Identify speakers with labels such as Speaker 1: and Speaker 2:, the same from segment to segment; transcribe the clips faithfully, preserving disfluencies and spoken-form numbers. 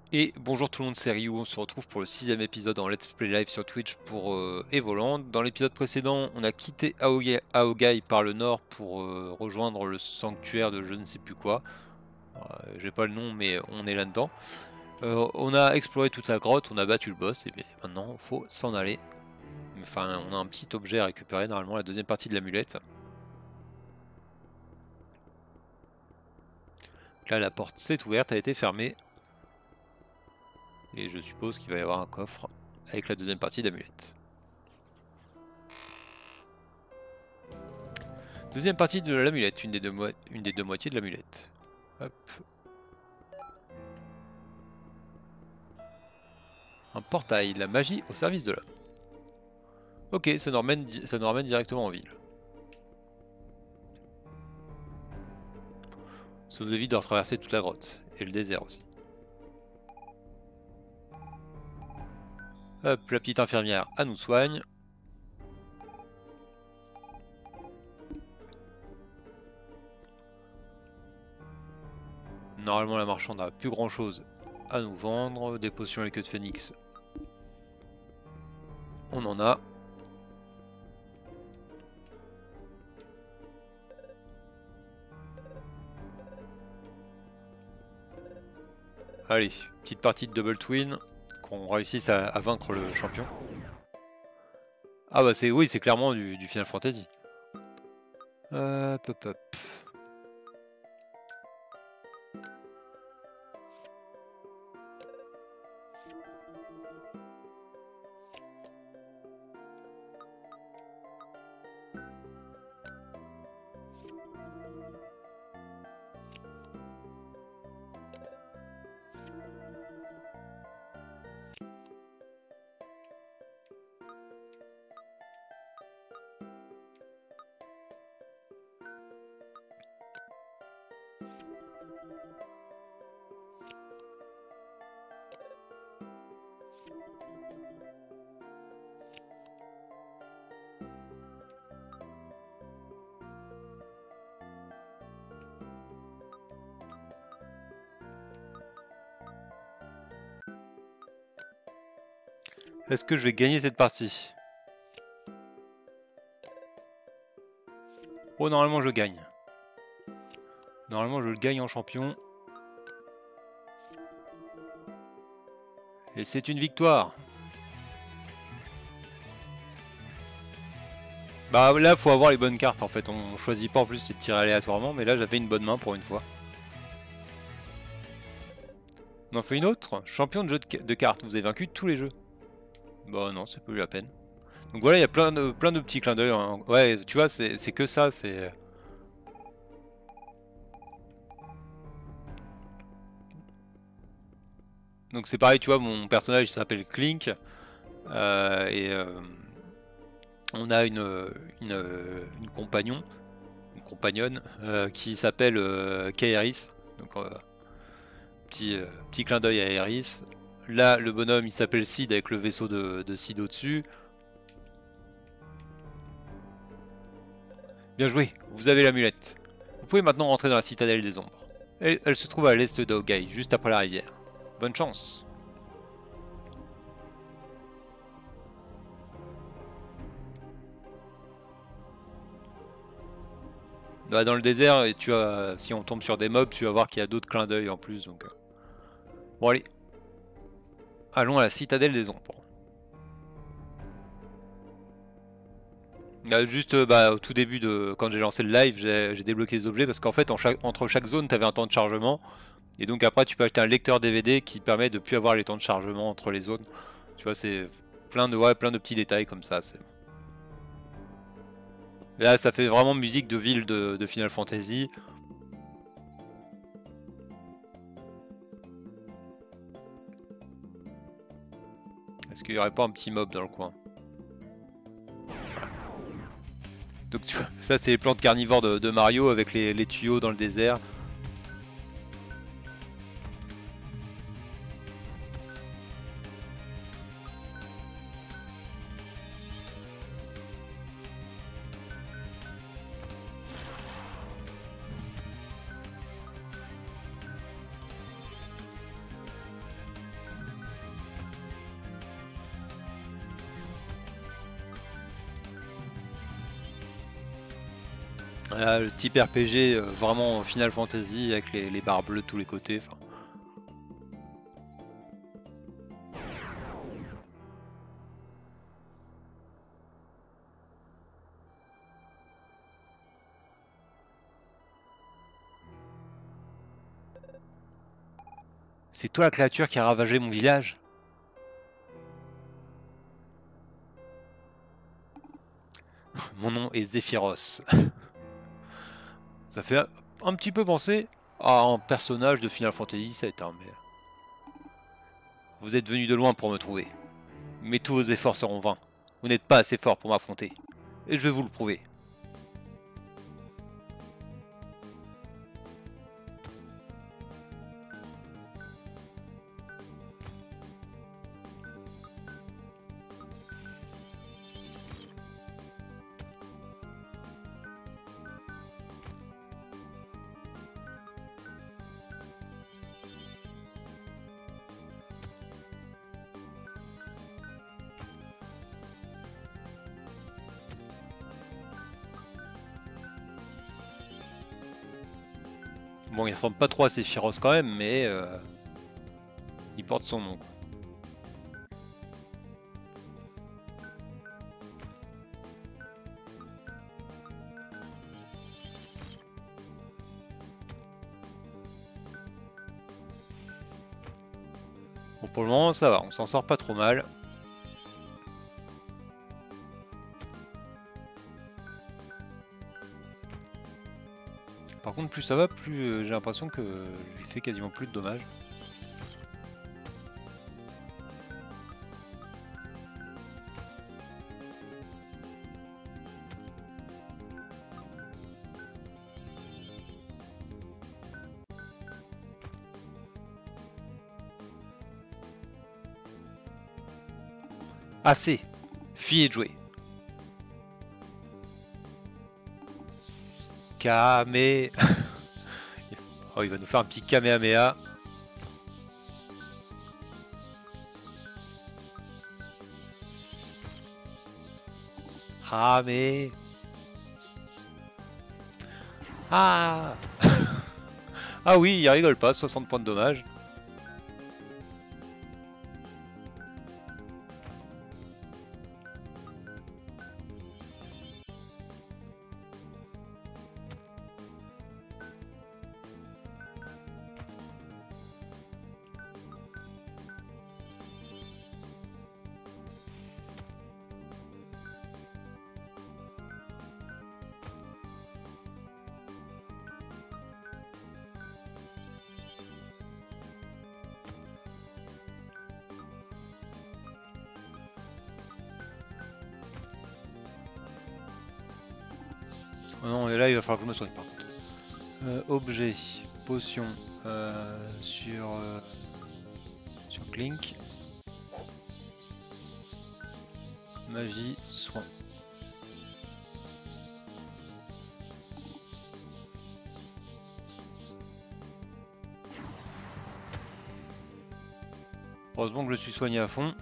Speaker 1: Et bonjour tout le monde, c'est Ryu, on se retrouve pour le sixième épisode en Let's Play Live sur Twitch pour euh, Evoland. Dans l'épisode précédent, on a quitté Aogai, Aogai par le nord pour euh, rejoindre le sanctuaire de je ne sais plus quoi. Euh, J'ai pas le nom, mais on est là-dedans. Euh, on a exploré toute la grotte, on a battu le boss, et bien maintenant, il faut s'en aller. Enfin, on a un petit objet à récupérer, normalement, la deuxième partie de l'amulette. Là, la porte s'est ouverte, a été fermée. Et je suppose qu'il va y avoir un coffre avec la deuxième partie d'amulette. Deuxième partie de l'amulette, une, des deux une des deux moitiés de l'amulette. Hop. Un portail, la magie au service de l'homme. Ok, ça nous, ramène, ça nous ramène directement en ville. Ça nous évite de retraverser toute la grotte, et le désert aussi. Hop, la petite infirmière, elle nous soigne. Normalement la marchande n'a plus grand chose à nous vendre. Des potions et les queues de phénix. On en a. Allez, petite partie de double twin. Qu'on réussisse à, à vaincre le champion. Ah bah c'est oui, c'est clairement du, du Final Fantasy. Hop hop hop. Est-ce que je vais gagner cette partie? Oh, normalement je gagne. Normalement je le gagne en champion. Et c'est une victoire. Bah là faut avoir les bonnes cartes en fait. On choisit pas en plus, c'est de tirer aléatoirement. Mais là j'avais une bonne main pour une fois. On en fait une autre. Champion de jeu de, de cartes. Vous avez vaincu tous les jeux. Bah non, c'est pas eu la peine. Donc voilà, il y a plein de, plein de petits clins d'œil. Hein. Ouais, tu vois, c'est que ça. C'est... Donc c'est pareil, tu vois, mon personnage il s'appelle Clink. Euh, et euh, on a une, une, une compagnon, une compagnonne euh, qui s'appelle euh, Kaeris. Donc euh, petit, euh, petit clin d'œil à Aeris. Là, le bonhomme il s'appelle Sid avec le vaisseau de, de Sid au-dessus. Bien joué, vous avez l'amulette. Vous pouvez maintenant rentrer dans la citadelle des ombres. Elle, elle se trouve à l'est d'Aogai, juste après la rivière. Bonne chance. Bah, dans le désert, et tu as, si on tombe sur des mobs, tu vas voir qu'il y a d'autres clins d'œil en plus. Donc, euh. Bon allez, allons à la citadelle des ombres. Là, juste euh, bah, au tout début de quand j'ai lancé le live, j'ai débloqué les objets parce qu'en fait en chaque, entre chaque zone, tu avais un temps de chargement. Et donc après, tu peux acheter un lecteur D V D qui permet de plus avoir les temps de chargement entre les zones. Tu vois, c'est plein de, ouais, plein de petits détails comme ça. Là, ça fait vraiment musique de ville de, de Final Fantasy. Est-ce qu'il n'y aurait pas un petit mob dans le coin? Donc tu vois, ça c'est les plantes carnivores de, de Mario avec les, les tuyaux dans le désert. Voilà, le type R P G euh, vraiment Final Fantasy avec les, les barres bleues de tous les côtés. Enfin. C'est toi la créature qui a ravagé mon village? Mon nom est Zephyros. Ça fait un petit peu penser à un personnage de Final Fantasy sept, hein, mais... Vous êtes venu de loin pour me trouver. Mais tous vos efforts seront vains. Vous n'êtes pas assez fort pour m'affronter. Et je vais vous le prouver. Bon, il ressemble pas trop à Sephiroth quand même, mais... Euh, il porte son nom. Bon, pour le moment, ça va, on s'en sort pas trop mal. Par contre, plus ça va, plus euh, j'ai l'impression que je lui fais quasiment plus de dommages. Assez. Fille et jouer. Kame. Oh, il va nous faire un petit Kamehameha. Ah mais... Ah. Ah oui, il rigole pas, soixante points de dommage. Oh non, et là il va falloir que je me soigne par contre. Euh, objet, potion euh, sur, euh, sur Clink. Magie, soin. Heureusement que je suis soigné à fond.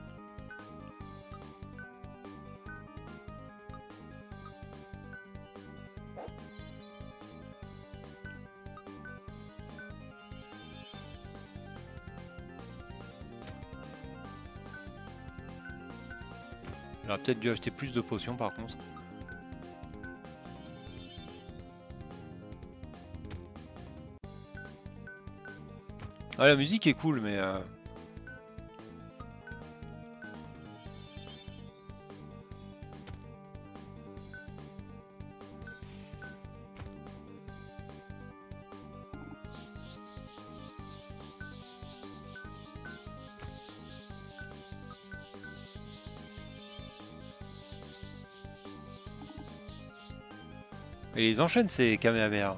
Speaker 1: J'aurais peut-être dû acheter plus de potions par contre. Ah, la musique est cool, mais... Euh... Et ils enchaînent ces Kamehameha.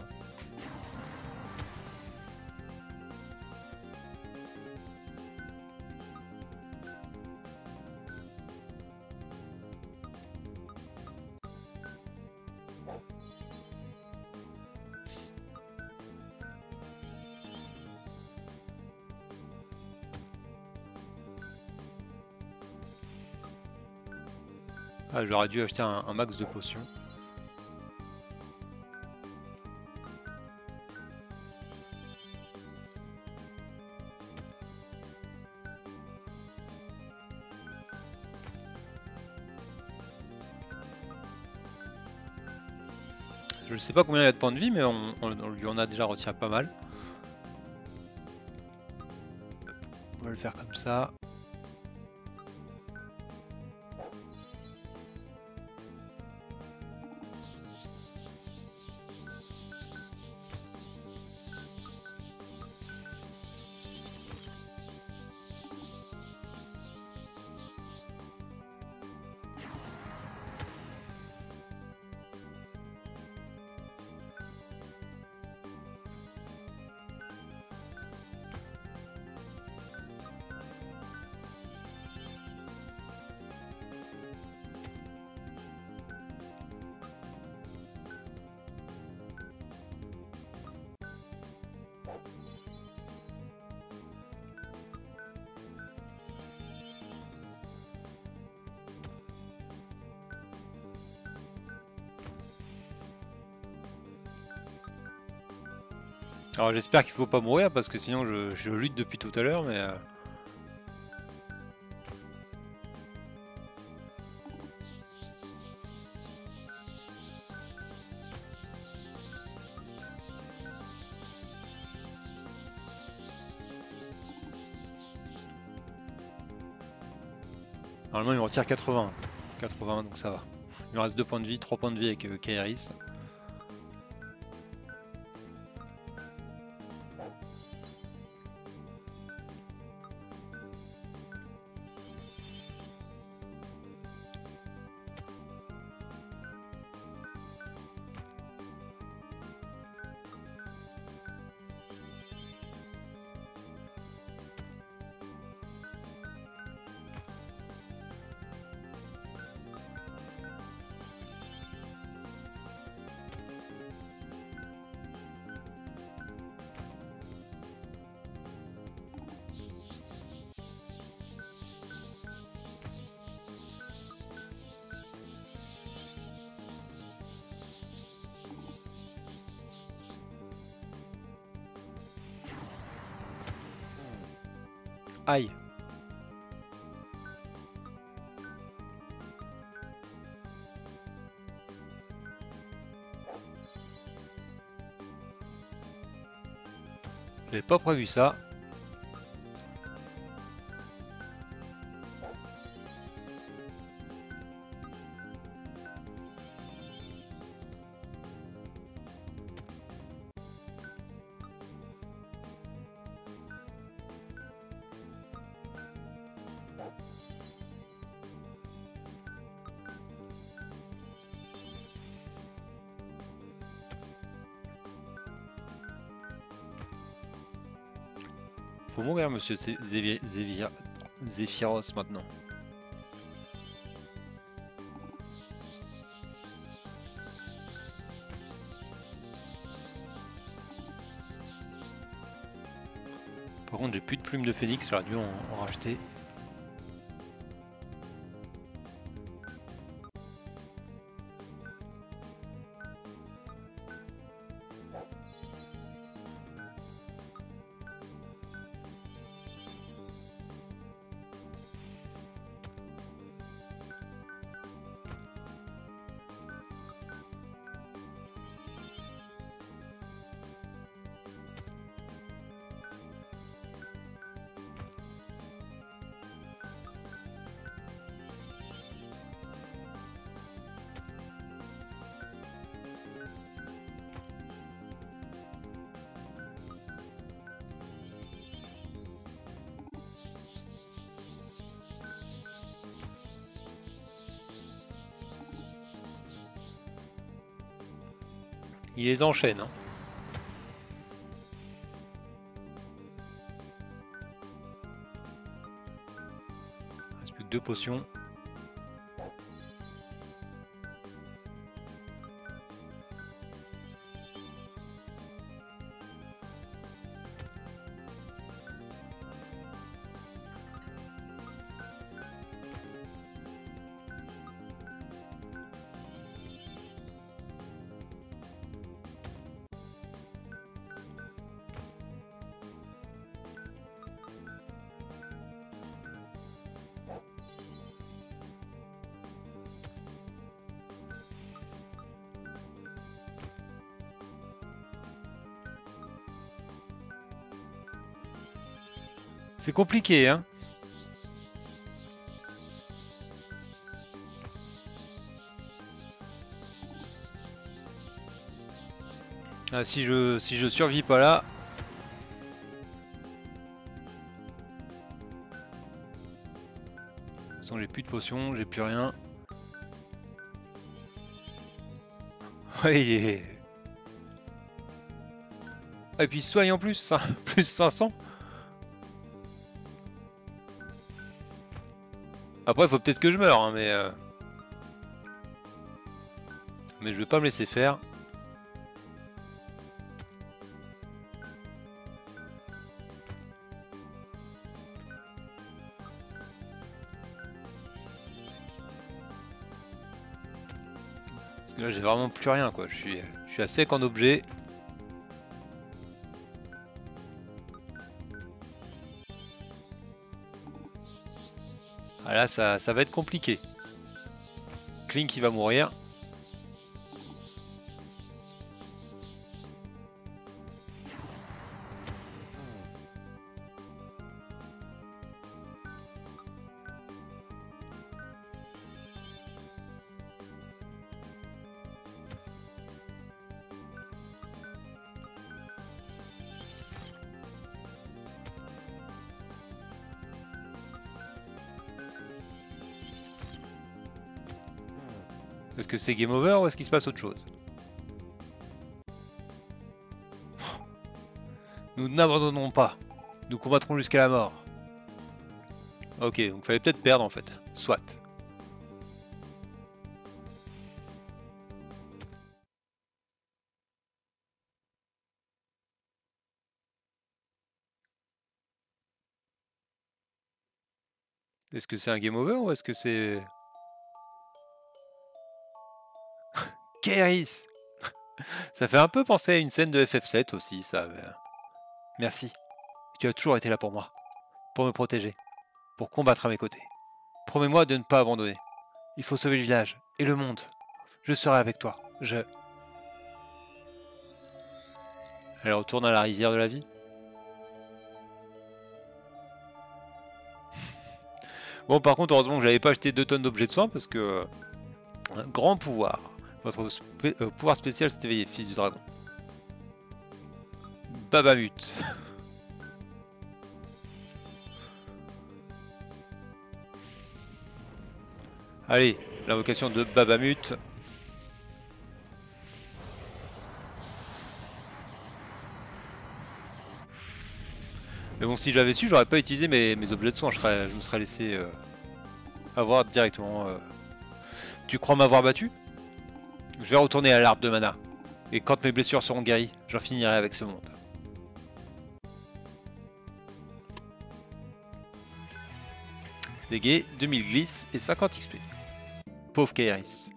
Speaker 1: Ah, j'aurais dû acheter un, un max de potions. Je ne sais pas combien il a de points de vie, mais on, on, on lui en a déjà retiré pas mal. On va le faire comme ça. Alors j'espère qu'il faut pas mourir parce que sinon je, je lutte depuis tout à l'heure, mais... Euh... Normalement il me retire quatre-vingts. quatre-vingts donc ça va. Il me reste deux points de vie, trois points de vie avec euh, Kairis. Aïe. J'avais pas prévu ça. Faut mourir, monsieur Zephyros maintenant. Par contre, j'ai plus de plumes de phénix, j'aurais dû en, en racheter. Il les enchaîne. Hein. Il reste plus que deux potions. C'est compliqué, hein. Ah, si je si je survis pas là. De toute façon, j'ai plus de potions, j'ai plus rien. Oui. Et puis soigne en plus, hein, plus cinq cents. Après, il faut peut-être que je meure, hein, mais... Euh... Mais je vais pas me laisser faire. Parce que là, j'ai vraiment plus rien, quoi. Je suis, je suis à sec en objet. Ah là, ça, ça va être compliqué. Clink qui va mourir. Est-ce que c'est game over ou est-ce qu'il se passe autre chose? Nous n'abandonnerons pas. Nous combattrons jusqu'à la mort. Ok, donc fallait peut-être perdre en fait. Soit. Est-ce que c'est un game over ou est-ce que c'est... Kaeris. Ça fait un peu penser à une scène de F F sept aussi, ça. Merci. Tu as toujours été là pour moi. Pour me protéger. Pour combattre à mes côtés. Promets-moi de ne pas abandonner. Il faut sauver le village. Et le monde. Je serai avec toi. Je... Elle retourne à la rivière de la vie. Bon, par contre, heureusement que j'avais pas acheté deux tonnes d'objets de soins parce que... Un grand pouvoir. Votre spé euh, pouvoir spécial s'est éveillé, fils du dragon. Babamut. Allez, l'invocation de Babamut. Mais bon, si j'avais su, j'aurais pas utilisé mes, mes objets de soins. Je, serais, je me serais laissé euh, avoir directement. Euh... Tu crois m'avoir battu? Je vais retourner à l'arbre de mana. Et quand mes blessures seront guéries, j'en finirai avec ce monde. Dégâts, deux mille glisse et cinquante X P. Pauvre Kaeris.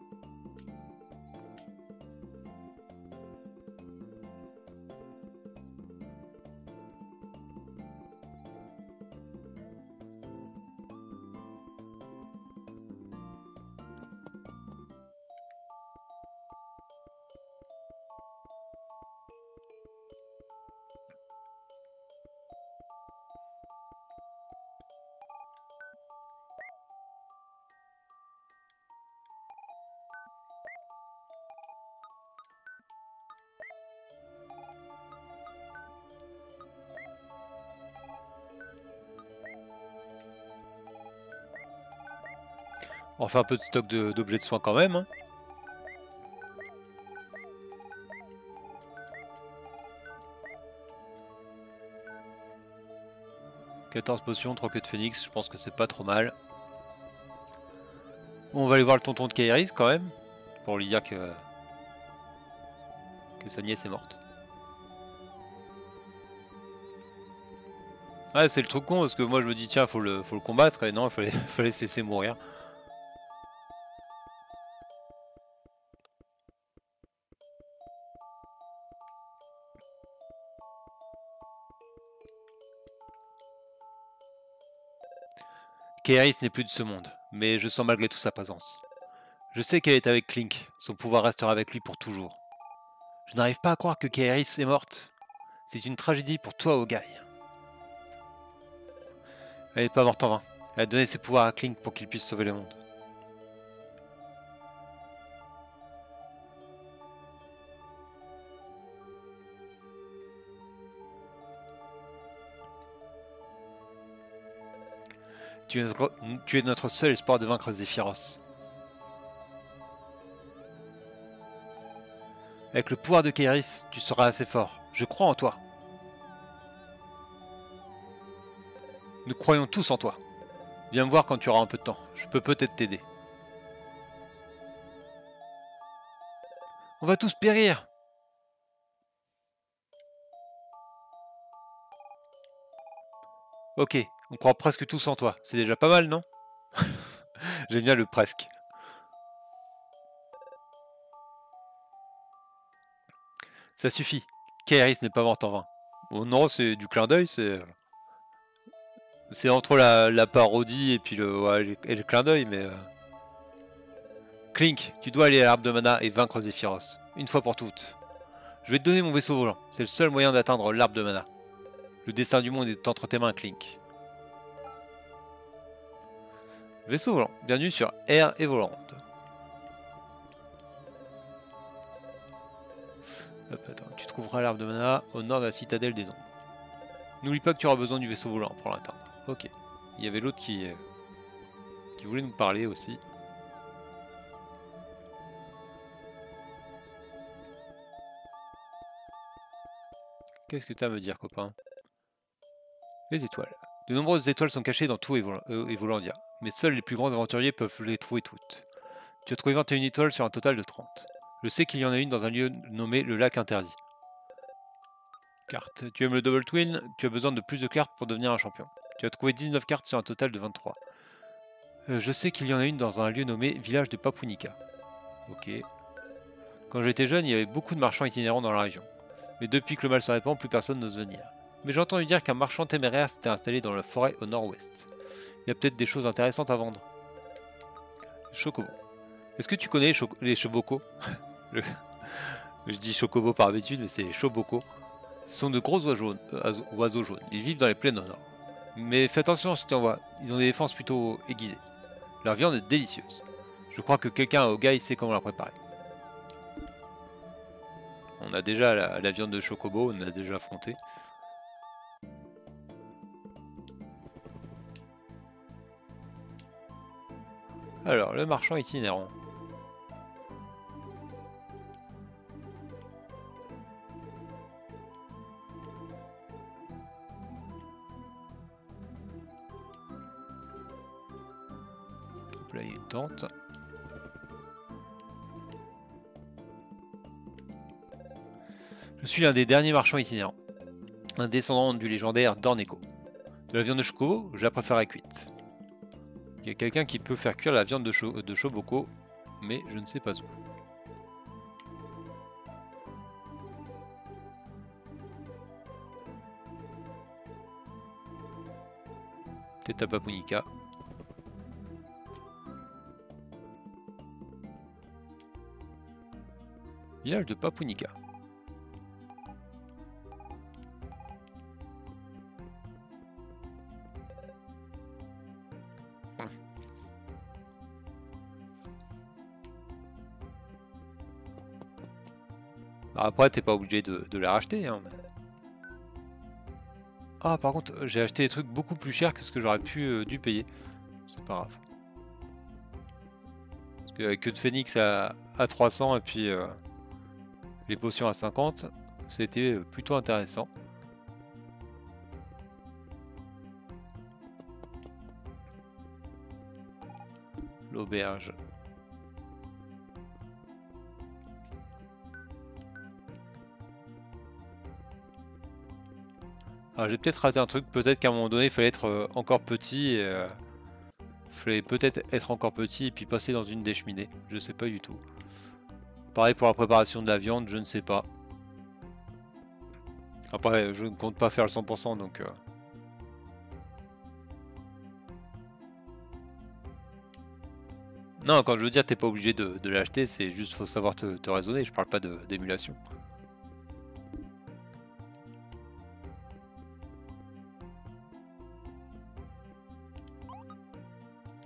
Speaker 1: On fait un peu de stock d'objets de, de soins quand même. Hein. quatorze potions, trois queues de phénix, je pense que c'est pas trop mal. Bon, on va aller voir le tonton de Kaeris quand même, pour lui dire que, que sa nièce est morte. Ouais, c'est le truc con parce que moi je me dis tiens, faut le, faut le combattre et non, il fallait, fallait se laisser mourir. Kaeris n'est plus de ce monde, mais je sens malgré tout sa présence. Je sais qu'elle est avec Clink, son pouvoir restera avec lui pour toujours. Je n'arrive pas à croire que Kaeris est morte. C'est une tragédie pour toi, Ogai. Elle n'est pas morte en vain. Elle a donné ses pouvoirs à Clink pour qu'il puisse sauver le monde. Tu es, notre, tu es notre seul espoir de vaincre Zephyros. Avec le pouvoir de Kairis, tu seras assez fort. Je crois en toi. Nous croyons tous en toi. Viens me voir quand tu auras un peu de temps. Je peux peut-être t'aider. On va tous périr. Ok, on croit presque tous en toi. C'est déjà pas mal, non? J'aime bien le presque. Ça suffit. Kairis n'est pas morte en vain. Bon, non, c'est du clin d'œil, c'est... C'est entre la, la parodie et puis le, ouais, et le clin d'œil, mais... Euh... Clink, tu dois aller à l'arbre de mana et vaincre Zephyros. Une fois pour toutes. Je vais te donner mon vaisseau volant. C'est le seul moyen d'atteindre l'arbre de mana. Le destin du monde est entre tes mains, Clink. Vaisseau volant. Bienvenue sur Air et Volant. Hop, attends. Tu trouveras l'arbre de mana au nord de la citadelle des noms. N'oublie pas que tu auras besoin du vaisseau volant pour l'atteindre. Ok. Il y avait l'autre qui, euh, qui voulait nous parler aussi. Qu'est-ce que tu as à me dire, copain? Les étoiles. De nombreuses étoiles sont cachées dans tout Evolandia, mais seuls les plus grands aventuriers peuvent les trouver toutes. Tu as trouvé vingt et une étoiles sur un total de trente. Je sais qu'il y en a une dans un lieu nommé le lac interdit. Carte. Tu aimes le double twin, tu as besoin de plus de cartes pour devenir un champion. Tu as trouvé dix-neuf cartes sur un total de vingt-trois. Euh, je sais qu'il y en a une dans un lieu nommé village de Papunica. Ok. Quand j'étais jeune, il y avait beaucoup de marchands itinérants dans la région. Mais depuis que le mal se répand, plus personne n'ose venir. Mais j'ai entendu dire qu'un marchand téméraire s'était installé dans la forêt au nord-ouest. Il y a peut-être des choses intéressantes à vendre. Chocobo. Est-ce que tu connais les, cho les chobocos? le... Je dis chocobo par habitude, mais c'est les chobocos. Ce sont de gros oiseaux, euh, oiseaux jaunes. Ils vivent dans les plaines au nord. Mais fais attention à ce que tu envoies. Ils ont des défenses plutôt aiguisées. Leur viande est délicieuse. Je crois que quelqu'un à Ogai sait comment la préparer. On a déjà la, la viande de chocobo, on a déjà affronté. Alors, le marchand itinérant. Hop là, il y a une tente. Je suis l'un des derniers marchands itinérants. Un descendant du légendaire Dorneco. De la viande de chocobo, je la préfère cuite. Il y a quelqu'un qui peut faire cuire la viande de, cho de choboko, mais je ne sais pas où. Peut-être à Papunica. Village de Papunica. Après, t'es pas obligé de, de la racheter. Hein. Ah, par contre, j'ai acheté des trucs beaucoup plus chers que ce que j'aurais pu euh, dû payer. C'est pas grave. Parce que avec queue de phénix à, à trois cents et puis euh, les potions à cinquante, c'était plutôt intéressant. L'auberge. Alors j'ai peut-être raté un truc, peut-être qu'à un moment donné il fallait être euh, encore petit et euh, il fallait peut-être être encore petit et puis passer dans une des cheminées, je sais pas du tout. Pareil pour la préparation de la viande, je ne sais pas. Après je ne compte pas faire le cent pour cent donc... Euh... Non, quand je veux dire t'es pas obligé de, de l'acheter, c'est juste faut savoir te, te raisonner, je parle pas d'émulation.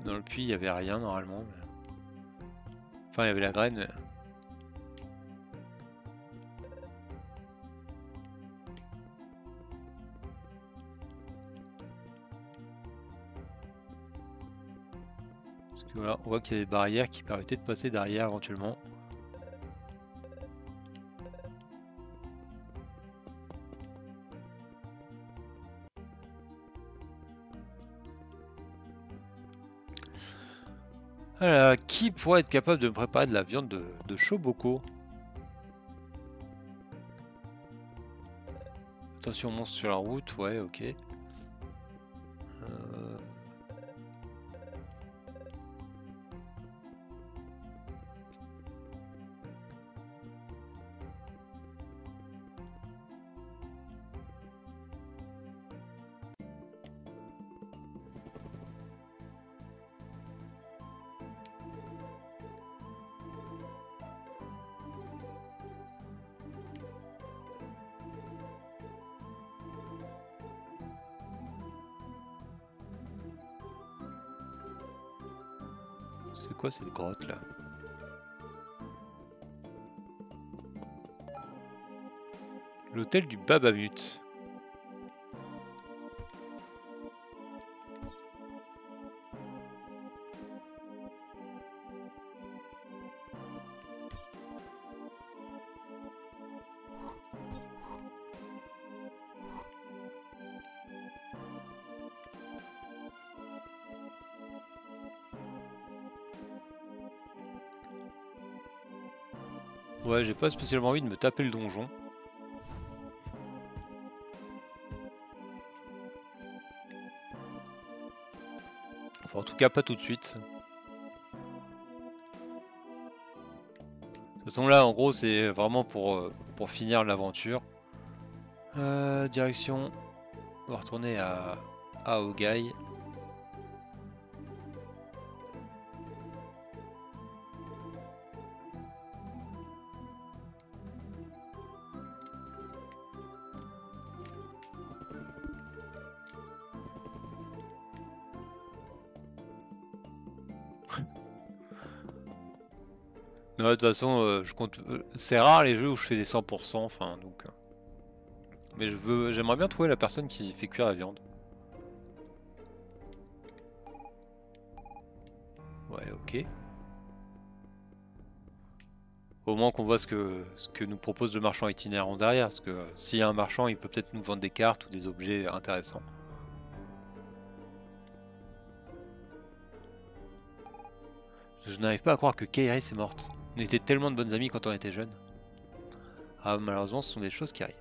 Speaker 1: Dans le puits, il y avait rien normalement. Mais... Enfin, il y avait la graine. Mais... Parce que voilà, on voit qu'il y a des barrières qui permettaient de passer derrière éventuellement. Alors, qui pourrait être capable de me préparer de la viande de, de Shoboko? Attention monstre sur la route, ouais, ok. Euh... C'est quoi cette grotte là? L'hôtel du Babamut. Ouais, j'ai pas spécialement envie de me taper le donjon. Enfin, en tout cas, pas tout de suite. De toute façon, là, en gros, c'est vraiment pour, euh, pour finir l'aventure. Euh, direction... On va retourner à, à Aogai. Non, de toute façon, euh, je compte. Euh, c'est rare les jeux où je fais des cent pour cent, enfin donc. Euh, mais je veux, j'aimerais bien trouver la personne qui fait cuire la viande. Ouais, ok. Au moins qu'on voit ce que, ce que nous propose le marchand itinérant derrière, parce que euh, s'il y a un marchand, il peut peut-être nous vendre des cartes ou des objets intéressants. Je n'arrive pas à croire que Kairis est morte. On était tellement de bonnes amies quand on était jeunes. Ah, malheureusement, ce sont des choses qui arrivent.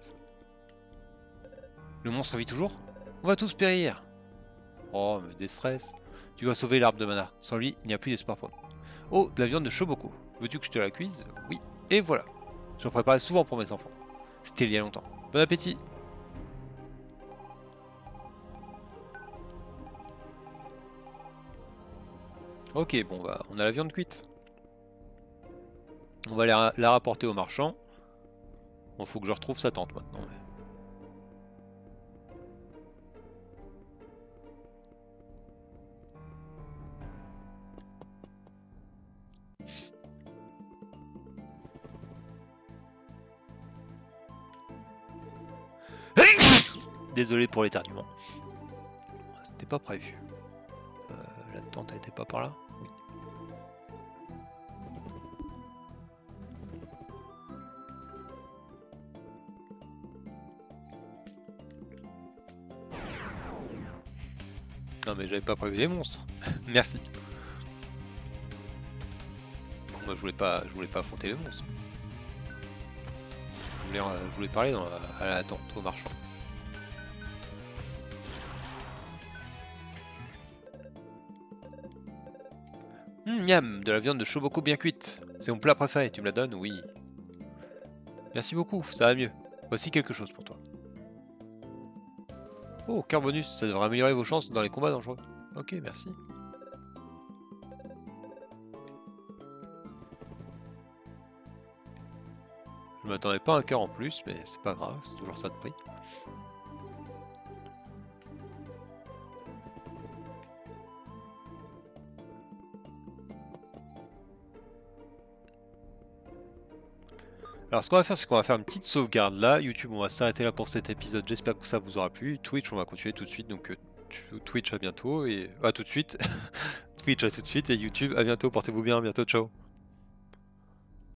Speaker 1: Le monstre vit toujours? On va tous périr. Oh, mais des stress. Tu dois sauver l'arbre de mana. Sans lui, il n'y a plus d'espoir pour nous. Oh, de la viande de Shoboko. Veux-tu que je te la cuise? Oui. Et voilà. J'en préparais souvent pour mes enfants. C'était il y a longtemps. Bon appétit. Ok, bon, bah, on a la viande cuite. On va la, la rapporter au marchand. Bon, faut que je retrouve sa tente maintenant. Mais... Désolé pour l'éternuement. C'était pas prévu. Euh, la tente elle était pas par là? Oui. Non mais j'avais pas prévu des monstres. Merci. Moi je voulais pas, je voulais pas affronter les monstres. Je voulais, euh, je voulais parler dans la, à la tente au marchand. Mmh, miam, de la viande de Shoboko bien cuite. C'est mon plat préféré, tu me la donnes? Oui. Merci beaucoup, ça va mieux. Voici quelque chose pour toi. Oh, cœur bonus, ça devrait améliorer vos chances dans les combats dangereux. Ok, merci. Je m'attendais pas à un cœur en plus, mais c'est pas grave, c'est toujours ça de prix. Alors ce qu'on va faire, c'est qu'on va faire une petite sauvegarde là. YouTube, on va s'arrêter là pour cet épisode. J'espère que ça vous aura plu. Twitch, on va continuer tout de suite. Donc euh, tu- Twitch, à bientôt et à tout de suite. Twitch, à tout de suite et YouTube, à bientôt. Portez-vous bien, à bientôt, ciao.